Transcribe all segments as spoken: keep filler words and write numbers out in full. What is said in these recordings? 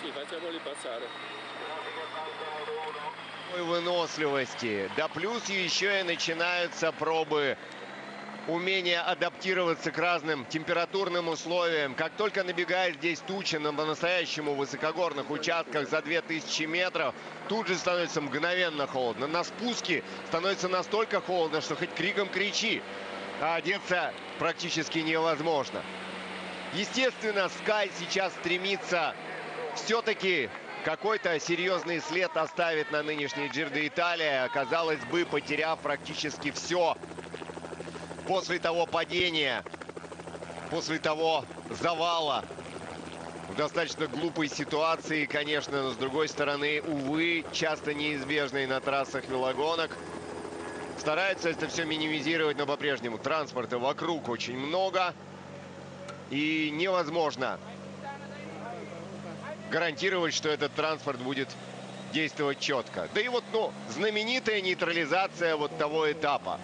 Выносливости. Да плюс еще и начинаются пробы умение адаптироваться к разным температурным условиям. Как только набегает здесь туча на по-настоящему высокогорных участках за две тысячи метров, тут же становится мгновенно холодно. На спуске становится настолько холодно, что хоть криком кричи, а одеться практически невозможно. Естественно, Sky сейчас стремится все-таки какой-то серьезный след оставить на нынешней Giro d'Italia, казалось бы, потеряв практически все после того падения, после того завала в достаточно глупой ситуации, конечно, но с другой стороны, увы, часто неизбежной на трассах велогонок. Стараются это все минимизировать, но по-прежнему транспорта вокруг очень много. И невозможно гарантировать, что этот транспорт будет действовать четко. Да и вот, ну, знаменитая нейтрализация вот того этапа.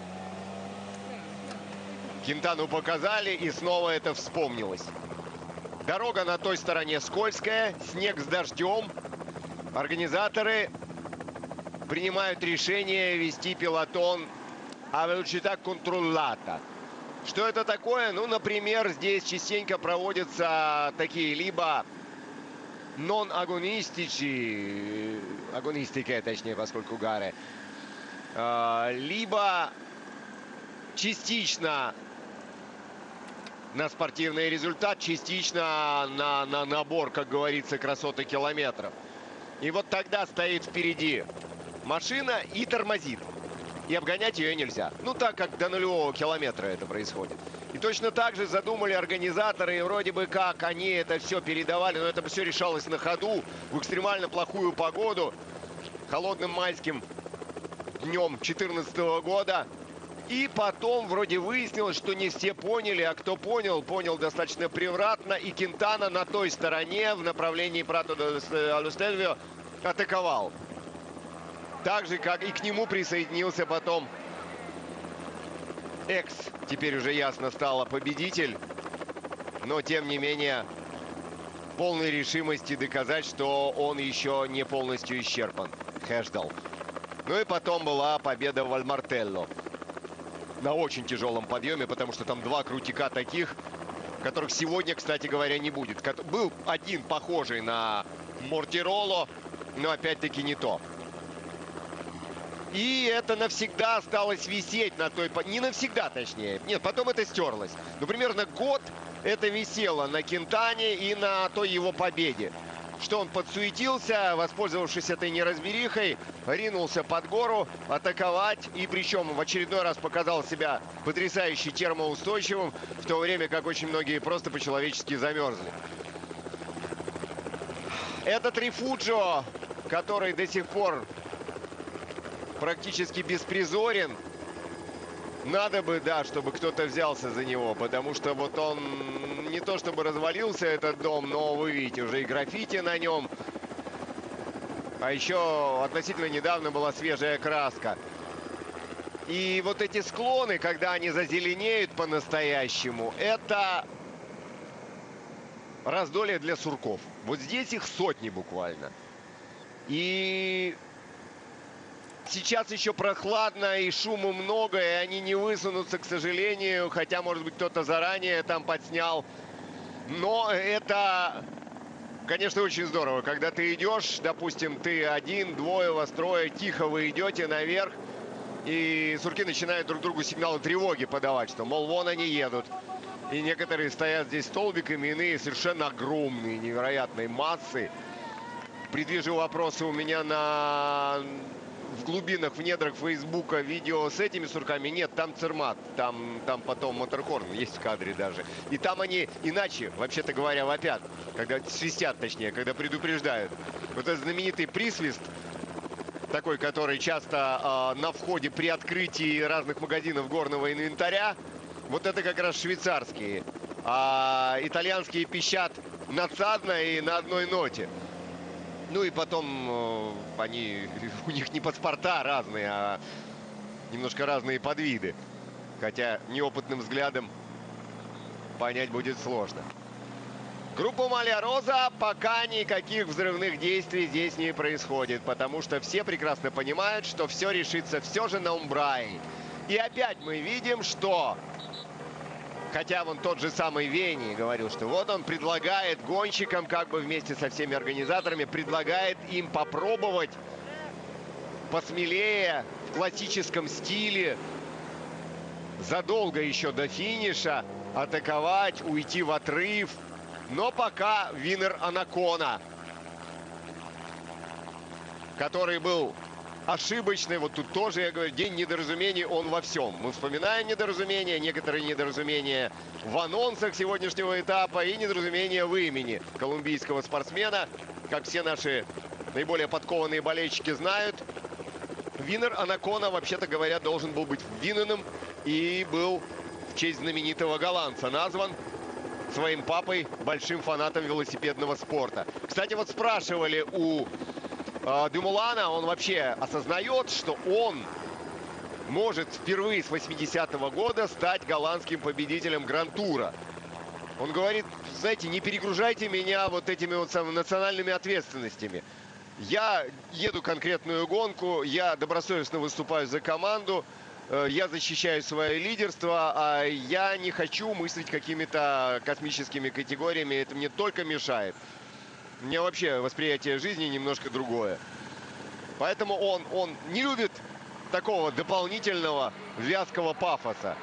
Кентану показали, и снова это вспомнилось. Дорога на той стороне скользкая, снег с дождем. Организаторы принимают решение вести пелотон a velocità controllata. Что это такое? Ну, например, здесь частенько проводятся такие либо non-агонистичи, агонистика, точнее, поскольку гары, либо частично на спортивный результат, частично на, на набор, как говорится, красоты километров. И вот тогда стоит впереди машина и тормозит. И обгонять ее нельзя. Ну, так как до нулевого километра это происходит. И точно так же задумали организаторы, и вроде бы как они это все передавали, но это все решалось на ходу, в экстремально плохую погоду, холодным майским днем две тысячи четырнадцатого года. И потом вроде выяснилось, что не все поняли, а кто понял, понял достаточно превратно. И Кентана на той стороне в направлении Прато-алlo-Stelvio атаковал. Так же, как и к нему присоединился потом экс, теперь уже ясно стало, победитель. Но, тем не менее, полной решимости доказать, что он еще не полностью исчерпан. Хешдал. Ну и потом была победа в Альмартелло. На очень тяжелом подъеме, потому что там два крутика таких, которых сегодня, кстати говоря, не будет. Был один похожий на Мортироло, но опять-таки не то. И это навсегда осталось висеть на той... Не навсегда, точнее. Нет, потом это стерлось. Ну, примерно год это висело на Кентане и на той его победе. Что он подсуетился, воспользовавшись этой неразберихой, ринулся под гору атаковать. И причем в очередной раз показал себя потрясающе термоустойчивым, в то время как очень многие просто по-человечески замерзли. Этот Рифуджио, который до сих пор практически беспризорен. Надо бы, да, чтобы кто-то взялся за него, потому что вот он не то чтобы развалился, этот дом, но вы видите, уже и граффити на нем. А еще относительно недавно была свежая краска. И вот эти склоны, когда они зазеленеют по-настоящему, это раздолье для сурков. Вот здесь их сотни буквально. И сейчас еще прохладно, и шума много, и они не высунутся, к сожалению. Хотя, может быть, кто-то заранее там подснял. Но это, конечно, очень здорово. Когда ты идешь, допустим, ты один, двое вас, трое, тихо вы идете наверх. И сурки начинают друг другу сигналы тревоги подавать, что, мол, вон они едут. И некоторые стоят здесь столбиками, иные совершенно огромные, невероятной массы. Предвижу вопросы у меня на... в глубинах, в недрах Фейсбука видео с этими сурками. Нет, там Цермат, там, там потом Моторхорн, есть в кадре даже. И там они иначе, вообще-то говоря, вопят, когда свистят, точнее, когда предупреждают. Вот этот знаменитый присвист, такой, который часто э, на входе при открытии разных магазинов горного инвентаря, вот это как раз швейцарские. А итальянские пищат надсадно и на одной ноте. Ну и потом э, они, у них не паспорта разные, а немножко разные подвиды. Хотя неопытным взглядом понять будет сложно. Группа Малия Роза, пока никаких взрывных действий здесь не происходит, потому что все прекрасно понимают, что все решится все же на Умбрае. И опять мы видим, что, хотя вон тот же самый Вени говорил, что вот он предлагает гонщикам, как бы вместе со всеми организаторами, предлагает им попробовать посмелее, в классическом стиле, задолго еще до финиша атаковать, уйти в отрыв. Но пока Винер Анакона, который был ошибочный, вот тут тоже, я говорю, день недоразумений, он во всем. Мы вспоминаем недоразумения, некоторые недоразумения в анонсах сегодняшнего этапа и недоразумения в имени колумбийского спортсмена. Как все наши наиболее подкованные болельщики знают, Винер Анакона, вообще-то говоря, должен был быть винным и был в честь знаменитого голландца назван своим папой, большим фанатом велосипедного спорта. Кстати, вот спрашивали у э, Дюмулана, он вообще осознает, что он может впервые с восьмидесятого года стать голландским победителем Гран-тура. Он говорит, знаете, не перегружайте меня вот этими вот самыми национальными ответственностями. Я еду конкретную гонку, я добросовестно выступаю за команду, я защищаю свое лидерство, а я не хочу мыслить какими-то космическими категориями, это мне только мешает. У меня вообще восприятие жизни немножко другое. Поэтому он, он не любит такого дополнительного вязкого пафоса.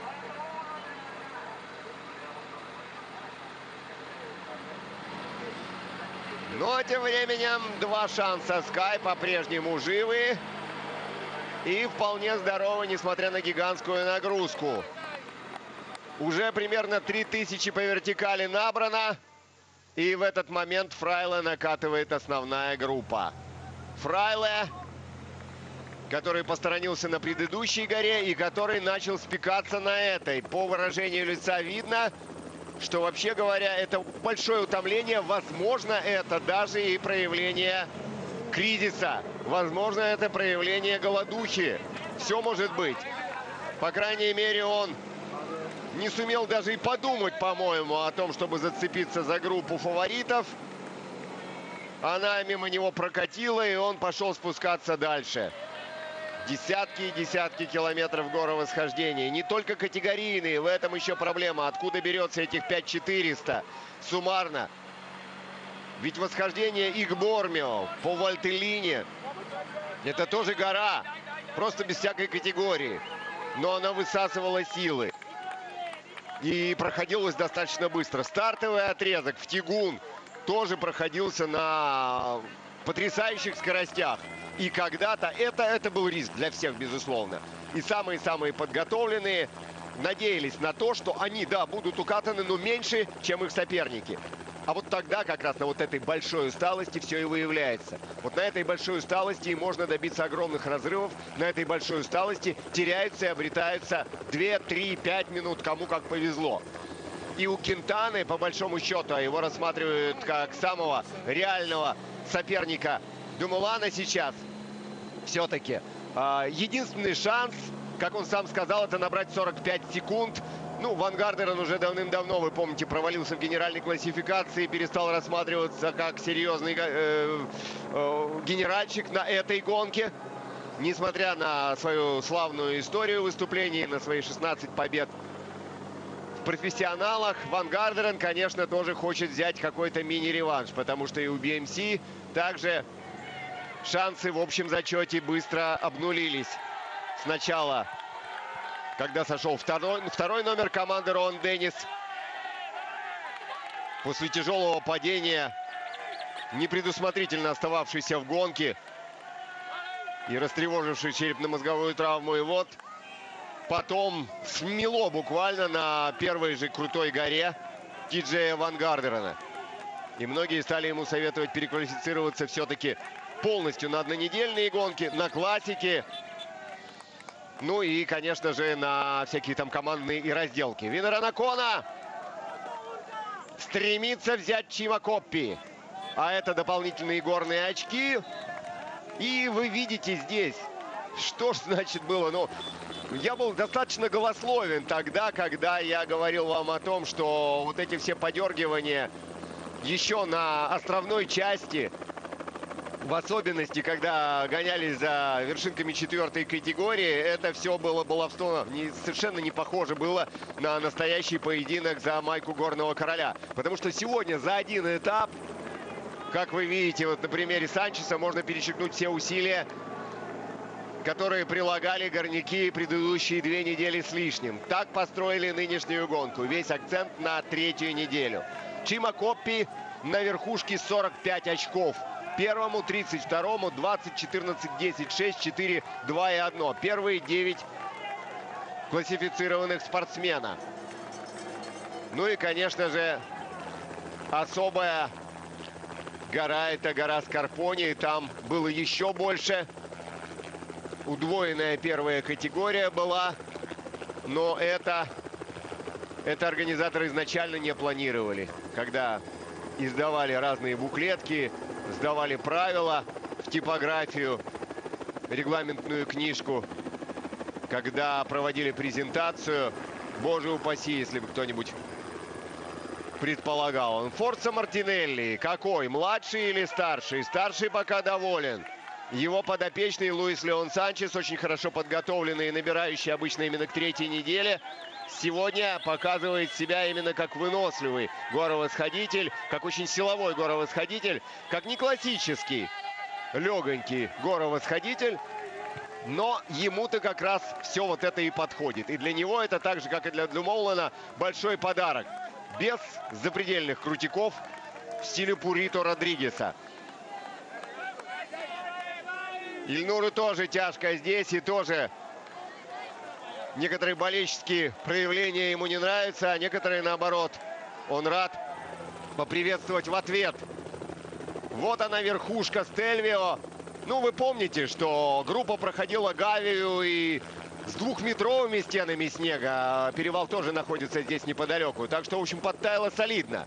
Но тем временем два шанса Sky по-прежнему живы. И вполне здоровы, несмотря на гигантскую нагрузку. Уже примерно три тысячи по вертикали набрано. И в этот момент Фрайле накатывает основная группа. Фрайле, который посторонился на предыдущей горе и который начал спекаться на этой. По выражению лица видно, что, вообще говоря, это большое утомление. Возможно, это даже и проявление кризиса. Возможно, это проявление голодухи. Все может быть. По крайней мере, он не сумел даже и подумать, по-моему, о том, чтобы зацепиться за группу фаворитов. Она мимо него прокатила, и он пошел спускаться дальше. Десятки и десятки километров горовосхождения. Не только категорийные, в этом еще проблема. Откуда берется этих пять тысяч четыреста суммарно? Ведь восхождение Игбормио по Вальтеллине — это тоже гора, просто без всякой категории. Но она высасывала силы. И проходилась достаточно быстро. Стартовый отрезок в Тигун тоже проходился на потрясающих скоростях. И когда-то это, это был риск для всех, безусловно. И самые-самые подготовленные надеялись на то, что они, да, будут укатаны, но меньше, чем их соперники. А вот тогда как раз на вот этой большой усталости все и выявляется. Вот на этой большой усталости и можно добиться огромных разрывов. На этой большой усталости теряются и обретаются две, три, пять минут, кому как повезло. И у Кинтаны, по большому счету, его рассматривают как самого реального соперника Дюмулана сейчас. Все-таки э, единственный шанс, как он сам сказал, это набрать сорок пять секунд. Ну, Ван Гардерен уже давным-давно, вы помните, провалился в генеральной классификации, перестал рассматриваться как серьезный э, э, генеральщик на этой гонке. Несмотря на свою славную историю выступлений, на свои шестнадцать побед в профессионалах, Ван Гардерен, конечно, тоже хочет взять какой-то мини-реванш, потому что и у би эм си также шансы в общем зачете быстро обнулились. Сначала, когда сошел второй, второй номер команды Рон Деннис. После тяжелого падения, непредусмотрительно остававшийся в гонке и растревоживший черепно-мозговую травму. И вот потом смело буквально на первой же крутой горе Ти-Джея Ван Гардерена. И многие стали ему советовать переквалифицироваться все-таки полностью на однонедельные гонки, на классики. Ну и, конечно же, на всякие там командные и разделки. Винер Анакона стремится взять Чима Коппи. А это дополнительные горные очки. И вы видите здесь, что ж значит было. Ну, я был достаточно голословен тогда, когда я говорил вам о том, что вот эти все подергивания еще на островной части, в особенности, когда гонялись за вершинками четвертой категории, это все было баловство, не, совершенно не похоже было на настоящий поединок за майку горного короля. Потому что сегодня за один этап, как вы видите, вот на примере Санчеса, можно перечеркнуть все усилия, которые прилагали горняки предыдущие две недели с лишним. Так построили нынешнюю гонку. Весь акцент на третью неделю. Чима Коппи на верхушке сорок пять очков. Первому тридцать второму двадцать, четырнадцать, десять, шесть, четыре, два и одно. Первые девять классифицированных спортсмена. Ну и, конечно же, особая гора — это гора Скарпони. Там было еще больше. Удвоенная первая категория была. Но это, это организаторы изначально не планировали. Когда издавали разные буклетки, сдавали правила в типографию, регламентную книжку, когда проводили презентацию, боже упаси, если бы кто-нибудь предполагал. Он Форца Мартинелли. Какой? Младший или старший? Старший пока доволен. Его подопечный Луис Леон Санчес, очень хорошо подготовленный и набирающий обычно именно к третьей неделе, сегодня показывает себя именно как выносливый горовосходитель, как очень силовой горовосходитель, как не классический легонький горовосходитель, но ему-то как раз все вот это и подходит. И для него это так же, как и для Думоулена, большой подарок. Без запредельных крутиков в стиле Пурито Родригеса. Ильнуру тоже тяжко здесь, и тоже некоторые болельческие проявления ему не нравятся, а некоторые, наоборот, он рад поприветствовать в ответ. Вот она, верхушка Стельвио. Ну, вы помните, что группа проходила Гавию и с двухметровыми стенами снега. Перевал тоже находится здесь неподалеку. Так что, в общем, подтаяло солидно.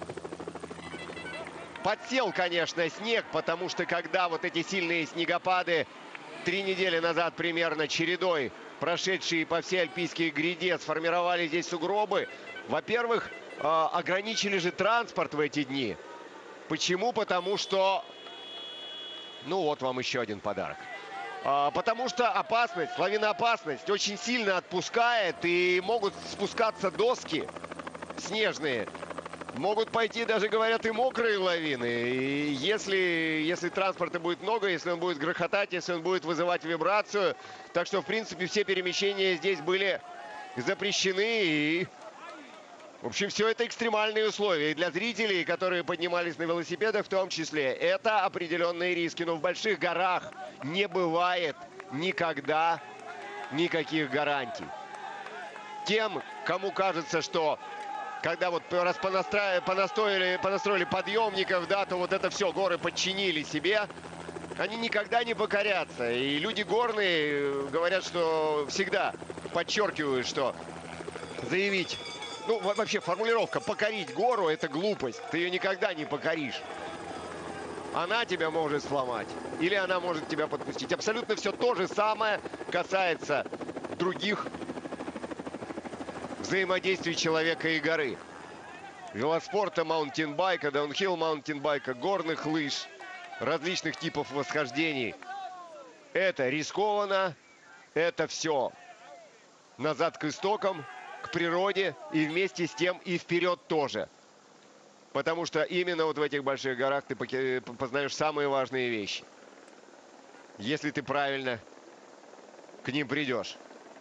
Подсел, конечно, снег, потому что когда вот эти сильные снегопады три недели назад примерно чередой, прошедшие по всей Альпийской гряде, сформировали здесь сугробы, во-первых, ограничили же транспорт в эти дни. Почему? Потому что... Ну, вот вам еще один подарок. Потому что опасность, лавиноопасность очень сильно отпускает, и могут спускаться доски снежные. Могут пойти даже, говорят, и мокрые лавины. И если, если транспорта будет много, если он будет грохотать, если он будет вызывать вибрацию. Так что, в принципе, все перемещения здесь были запрещены. И, в общем, все это экстремальные условия. И для зрителей, которые поднимались на велосипедах в том числе, это определенные риски. Но в больших горах не бывает никогда никаких гарантий. Тем, кому кажется, что... Когда вот раз понастроили, понастроили, понастроили подъемников, да, то вот это все горы подчинили себе, они никогда не покорятся. И люди горные говорят, что всегда подчеркивают, что заявить, ну вообще формулировка «покорить гору» — это глупость. Ты ее никогда не покоришь. Она тебя может сломать или она может тебя подпустить. Абсолютно все то же самое касается других взаимодействий человека и горы. Велоспорта, маунтинбайка, даунхилл маунтинбайка, горных лыж, различных типов восхождений. Это рискованно, это все назад к истокам, к природе, и вместе с тем и вперед тоже. Потому что именно вот в этих больших горах ты познаешь самые важные вещи. Если ты правильно к ним придешь.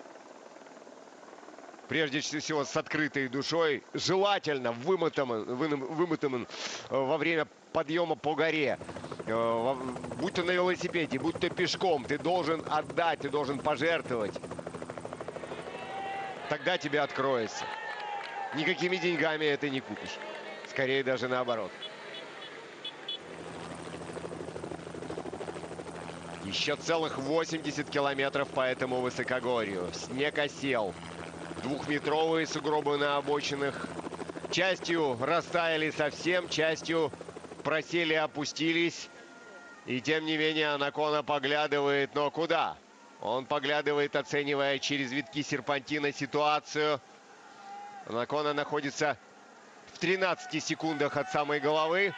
Прежде всего, с открытой душой, желательно вымотан, вымотан во время подъема по горе. Будь то на велосипеде, будь то пешком, ты должен отдать, ты должен пожертвовать. Тогда тебе откроется. Никакими деньгами это не купишь. Скорее даже наоборот. Еще целых восемьдесят километров по этому высокогорью. Снег осел. Двухметровые сугробы на обочинах. Частью растаяли совсем, частью просели, опустились. И тем не менее Анакона поглядывает, но куда? Он поглядывает, оценивая через витки серпантина ситуацию. Анакона находится в тринадцати секундах от самой головы.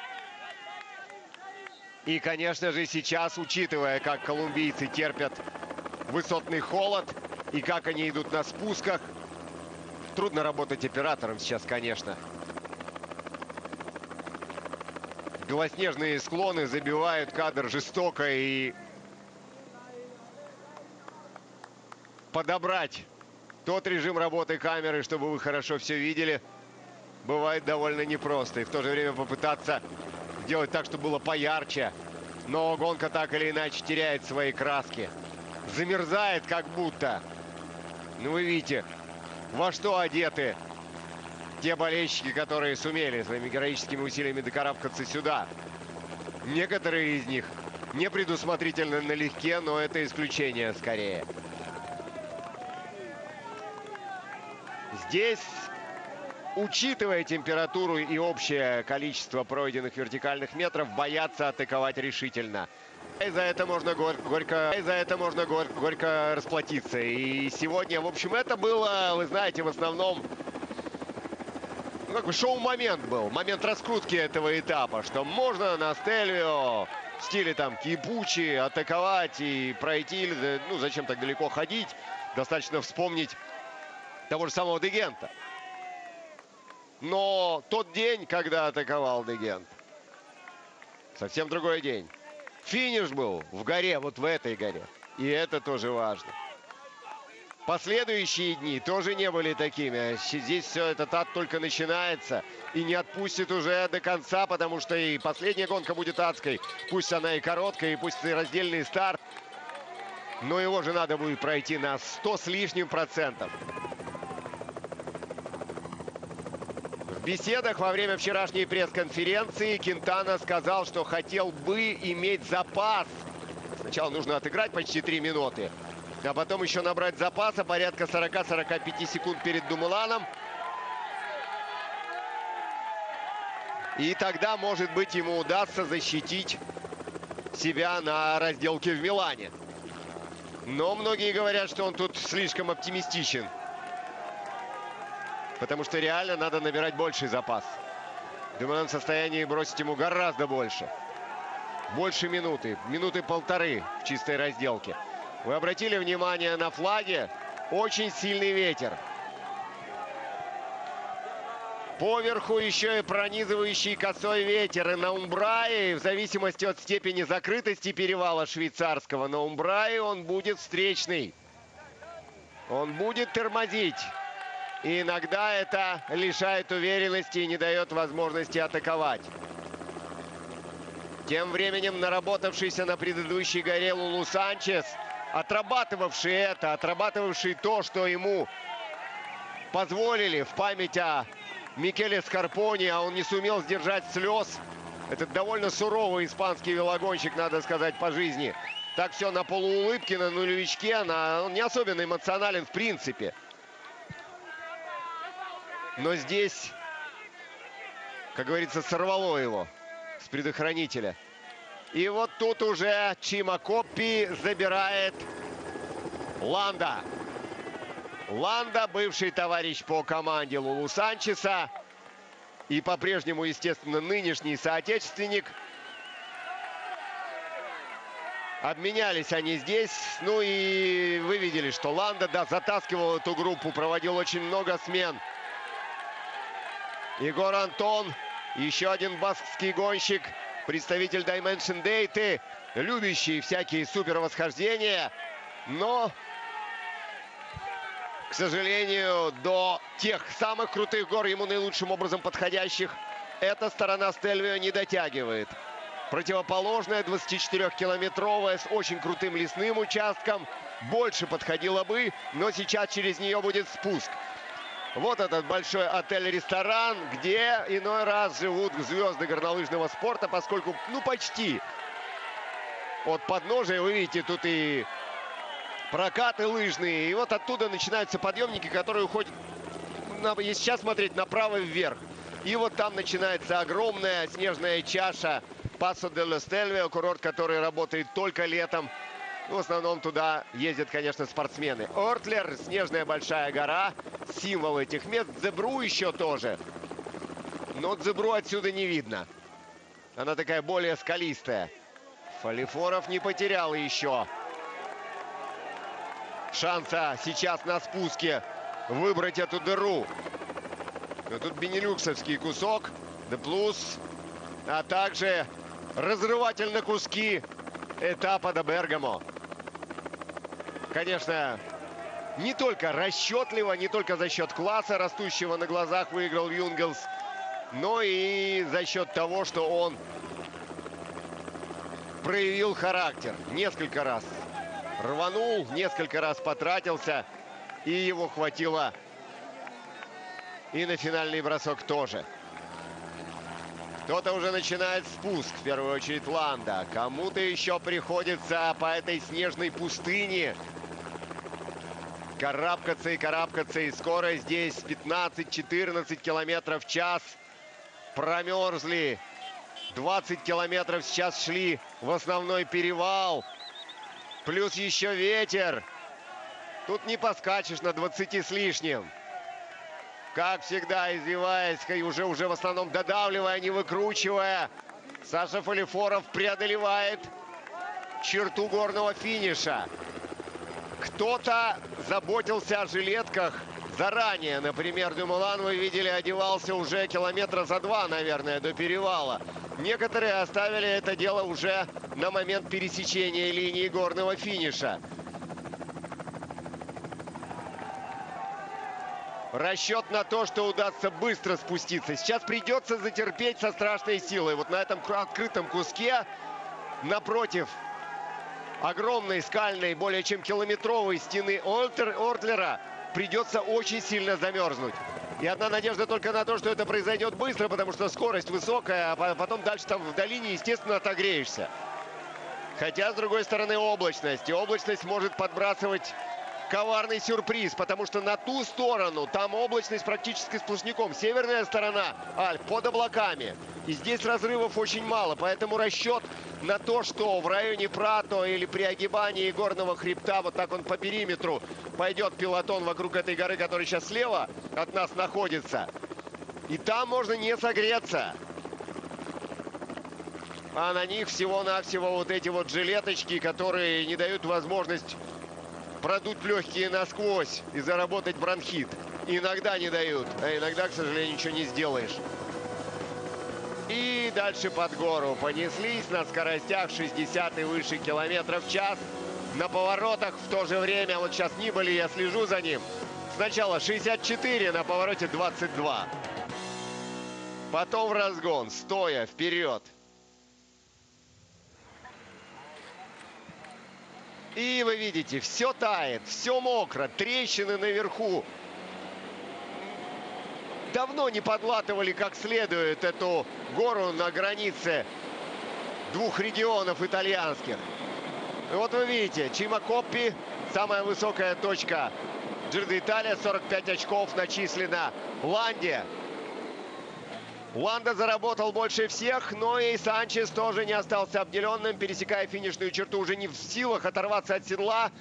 И, конечно же, сейчас, учитывая, как колумбийцы терпят высотный холод и как они идут на спусках, трудно работать оператором сейчас, конечно. Белоснежные склоны забивают кадр жестоко, и подобрать тот режим работы камеры, чтобы вы хорошо все видели, бывает довольно непросто. И в то же время попытаться сделать так, чтобы было поярче. Но гонка так или иначе теряет свои краски. Замерзает как будто. Ну, вы видите, во что одеты те болельщики, которые сумели своими героическими усилиями докарабкаться сюда. Некоторые из них не предусмотрительно налегке, но это исключение скорее. Здесь, учитывая температуру и общее количество пройденных вертикальных метров, боятся атаковать решительно. И за это можно гор горько, и за это можно гор горько расплатиться. И сегодня, в общем, это было, вы знаете, в основном, ну, как бы шоу-момент был, момент раскрутки этого этапа, что можно на Стельвио в стиле там Кипучи атаковать и пройти, ну, зачем так далеко ходить, достаточно вспомнить того же самого Де Гента. Но тот день, когда атаковал Де Гент, совсем другой день. Финиш был в горе, вот в этой горе. И это тоже важно. Последующие дни тоже не были такими. Здесь все этот ад только начинается. И не отпустит уже до конца, потому что и последняя гонка будет адской. Пусть она и короткая, и пусть и раздельный старт. Но его же надо будет пройти на сто с лишним процентов. В беседах во время вчерашней пресс-конференции Кентана сказал, что хотел бы иметь запас. Сначала нужно отыграть почти три минуты, а потом еще набрать запаса порядка сорока-сорока пяти секунд перед Думеланом. И тогда, может быть, ему удастся защитить себя на разделке в Милане. Но многие говорят, что он тут слишком оптимистичен. Потому что реально надо набирать больший запас. Думелан в состоянии бросить ему гораздо больше. Больше минуты. Минуты полторы в чистой разделке. Вы обратили внимание на флаге? Очень сильный ветер. Поверху еще и пронизывающий косой ветер. И на Умбрае, в зависимости от степени закрытости перевала швейцарского, на Умбрае он будет встречный. Он будет тормозить. И иногда это лишает уверенности и не дает возможности атаковать. Тем временем наработавшийся на предыдущей горе Лулу Санчес, отрабатывавший это, отрабатывавший то, что ему позволили в память о Микеле Скарпони, а он не сумел сдержать слез. Этот довольно суровый испанский велогонщик, надо сказать, по жизни. Так все на полуулыбке, на нулевичке, на... он не особенно эмоционален в принципе. Но здесь, как говорится, сорвало его с предохранителя. И вот тут уже Чима Коппи забирает Ланда. Ланда, бывший товарищ по команде Лулу Санчеса. И по-прежнему, естественно, нынешний соотечественник. Обменялись они здесь. Ну и вы видели, что Ланда, да, затаскивал эту группу, проводил очень много смен. Игор Антон, еще один баскский гонщик, представитель Dimension Data, любящий всякие супервосхождения, но, к сожалению, до тех самых крутых гор, ему наилучшим образом подходящих, эта сторона Стельвио не дотягивает. Противоположная, двадцатичетырёхкилометровая, с очень крутым лесным участком, больше подходила бы, но сейчас через нее будет спуск. Вот этот большой отель-ресторан, где иной раз живут звезды горнолыжного спорта, поскольку, ну, почти от подножия, вы видите, тут и прокаты лыжные. И вот оттуда начинаются подъемники, которые уходят, если сейчас смотреть, направо вверх. И вот там начинается огромная снежная чаша Пасо де ла Стельвио, курорт, который работает только летом. В основном туда ездят, конечно, спортсмены. Ортлер, снежная большая гора, символ этих мест. Зебру еще тоже. Но Дзебру отсюда не видно. Она такая более скалистая. Фалифоров не потерял еще шанса сейчас на спуске выбрать эту дыру. Но тут бенилюксовский кусок, да плюс, а также разрыватель на куски этапа до Бергамо. Конечно, не только расчетливо, не только за счет класса, растущего на глазах, выиграл Юнгелс, но и за счет того, что он проявил характер несколько раз. Рванул, несколько раз потратился, и его хватило и на финальный бросок тоже. Кто-то уже начинает спуск, в первую очередь Ланда. Кому-то еще приходится по этой снежной пустыне карабкаться и карабкаться. И скорость здесь пятнадцать-четырнадцать километров в час. Промерзли. двадцать километров сейчас шли в основной перевал. Плюс еще ветер. Тут не поскачешь на двадцати с лишним. Как всегда, извиваясь, и уже, уже в основном додавливая, не выкручивая, Саша Фалифоров преодолевает черту горного финиша. Кто-то заботился о жилетках заранее. Например, Дюмулан, вы видели, одевался уже километра за два, наверное, до перевала. Некоторые оставили это дело уже на момент пересечения линии горного финиша. Расчет на то, что удастся быстро спуститься. Сейчас придется затерпеть со страшной силой. Вот на этом открытом куске напротив огромной скальной, более чем километровой стены Ортлера придется очень сильно замерзнуть. И одна надежда только на то, что это произойдет быстро, потому что скорость высокая, а потом дальше там в долине, естественно, отогреешься. Хотя, с другой стороны, облачность. И облачность может подбрасывать коварный сюрприз, потому что на ту сторону там облачность практически сплошняком. Северная сторона Альп под облаками. И здесь разрывов очень мало, поэтому расчет на то, что в районе Прато или при огибании горного хребта, вот так он по периметру, пойдет пелотон вокруг этой горы, которая сейчас слева от нас находится. И там можно не согреться. А на них всего-навсего вот эти вот жилеточки, которые не дают возможность продуть легкие насквозь и заработать бронхит. Иногда не дают, а иногда, к сожалению, ничего не сделаешь. И дальше под гору понеслись на скоростях шестьдесят и выше километров в час. На поворотах в то же время, вот сейчас Нибали, я слежу за ним. Сначала шестьдесят четыре, на повороте двадцать два. Потом в разгон, стоя, вперед. И вы видите, все тает, все мокро, трещины наверху. Давно не подлатывали как следует эту гору на границе двух регионов итальянских. И вот вы видите, Чимакоппи, самая высокая точка Джир д'Италия, сорок пять очков начислено Ланде. Ланда заработал больше всех, но и Санчес тоже не остался обделенным, пересекая финишную черту, уже не в силах оторваться от седла.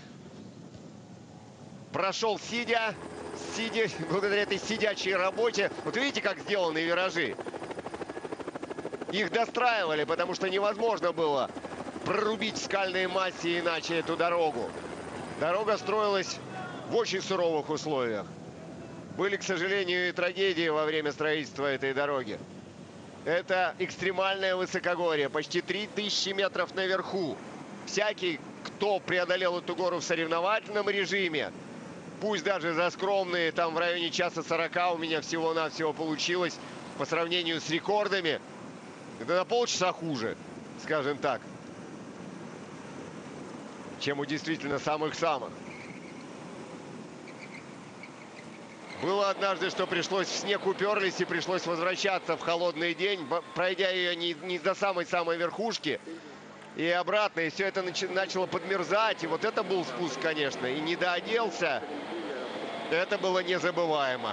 Прошел сидя, сидя, благодаря этой сидячей работе. Вот видите, как сделаны виражи. Их достраивали, потому что невозможно было прорубить в скальной массе иначе эту дорогу. Дорога строилась в очень суровых условиях. Были, к сожалению, и трагедии во время строительства этой дороги. Это экстремальное высокогорье, почти три тысячи метров наверху. Всякий, кто преодолел эту гору в соревновательном режиме, пусть даже за скромные, там в районе часа сорока у меня всего-навсего получилось, по сравнению с рекордами, это на полчаса хуже, скажем так, чем у действительно самых-самых. Было однажды, что пришлось в снег уперлись и пришлось возвращаться в холодный день, пройдя ее не, не до самой-самой верхушки и обратно. И все это начало подмерзать. И вот это был спуск, конечно. И не дооделся. Это было незабываемо.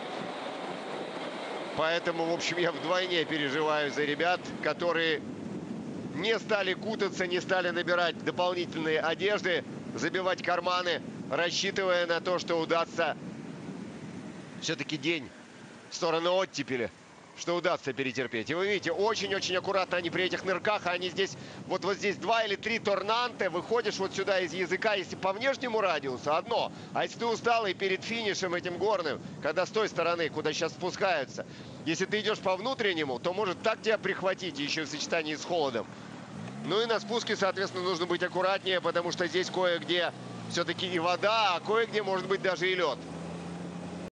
Поэтому, в общем, я вдвойне переживаю за ребят, которые не стали кутаться, не стали набирать дополнительные одежды, забивать карманы, рассчитывая на то, что удастся все-таки день в сторону оттепели что удастся перетерпеть. И вы видите, очень-очень аккуратно они при этих нырках, а они здесь, вот, вот здесь два или три торнанте, выходишь вот сюда из языка, если по внешнему радиусу, одно. А если ты усталый перед финишем этим горным, когда с той стороны, куда сейчас спускаются, если ты идешь по внутреннему, то может так тебя прихватить, еще в сочетании с холодом. Ну и на спуске, соответственно, нужно быть аккуратнее, потому что здесь кое-где все-таки и вода, а кое-где может быть даже и лед.